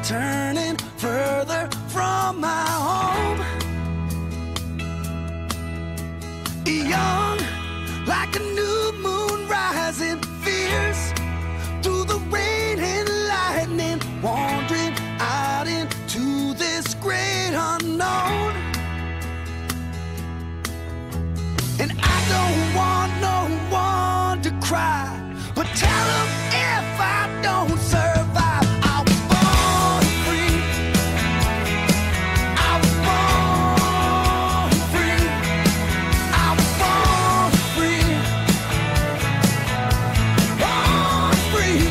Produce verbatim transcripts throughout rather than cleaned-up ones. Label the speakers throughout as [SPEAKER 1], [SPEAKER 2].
[SPEAKER 1] turning further from my home. Young, like a new moon rising fierce through the rain and lightning, wandering out into this great unknown. And I don't want no one to cry, but tell them if I don't survive, I was born free. I was born free. I was born free. Born free.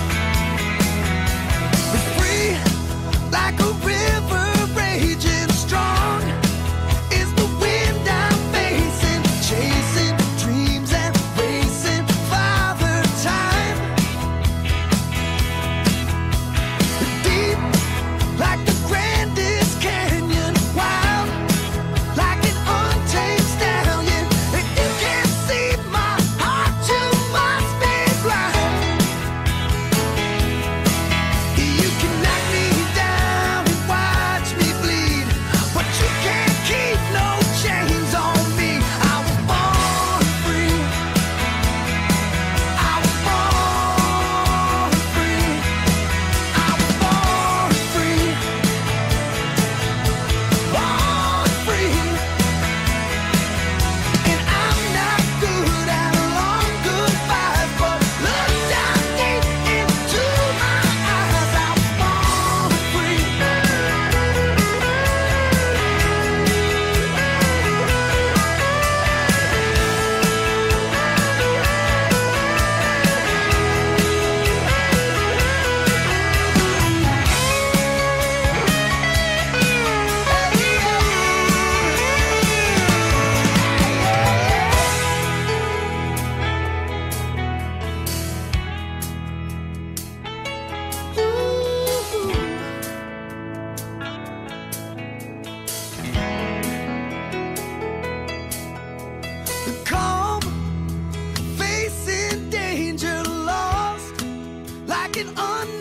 [SPEAKER 1] Free like a river raging strong is the wind I'm facing, chasing dreams and racing Father Time. Deep like the grandest canyon, wild like an untamed stallion. If you can't see my heart, you must be blind. You can knock me down and watch me bleed, but you can't keep no chains on me. I was born free. I was born free. I was born free. Born free. And I'm not good at long goodbyes, but look down deep into my eyes. I was born free. Calm, facing danger, lost like an unknown